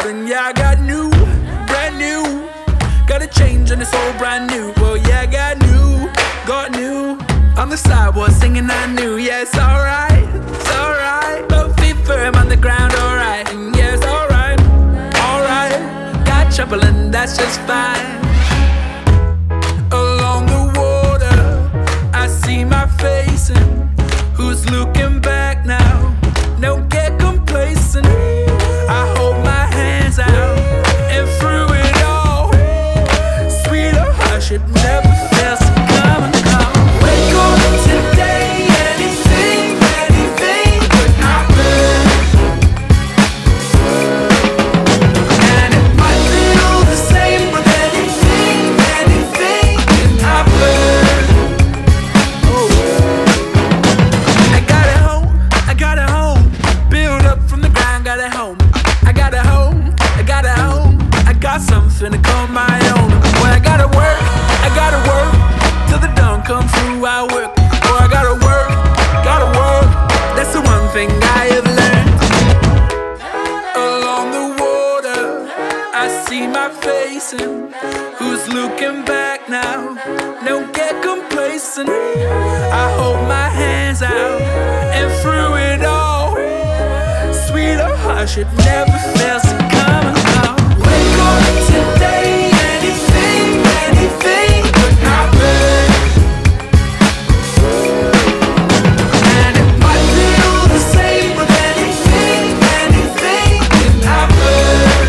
out, and yeah, I got new, brand new. Got a change and it's all brand new. Well, yeah, I got new. On the sidewalk singing I knew. Yeah, it's alright, it's alright. Both feet firm on the ground, alright. And yeah, it's alright, alright. Got trouble and that's just fine. Along the water, I see my face, and who's looking back now? Don't get complacent. I hold my hands out, and through it all, sweet or hardship never fails to come and come. Wake up today, anything could happen, and it might feel the same, but anything can happen. Oh, I got a home, build up from the ground, got a home. I got a home, I got something to call my own. Well, I gotta work till the dawn comes through. I work, oh, I gotta work. That's the one thing I have learned. Along the water, I see my face, and who's looking back now? Don't get complacent. I hold my hands out, and through it all, sweet or hardship never fails to come and come. Wake up today, anything could happen, and it might feel the same, but anything can happen.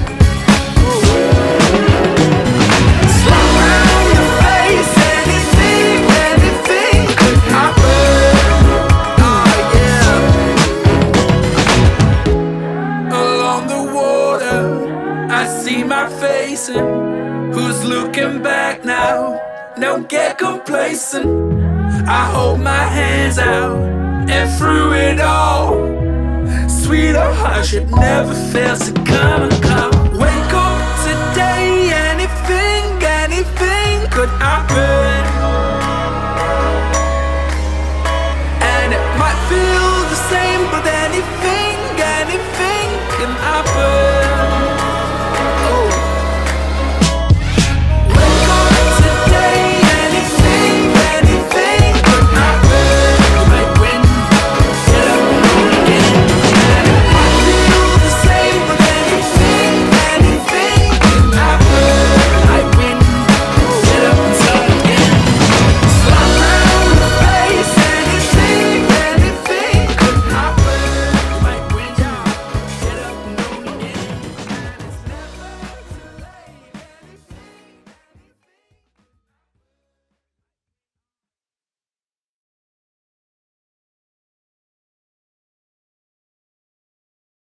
Slap around the face, anything could happen. Oh yeah. Along the water, I see my face, and who's looking back now? Don't get complacent. I hold my hands out, and through it all, sweet or hardship never fails to come and come. Wake up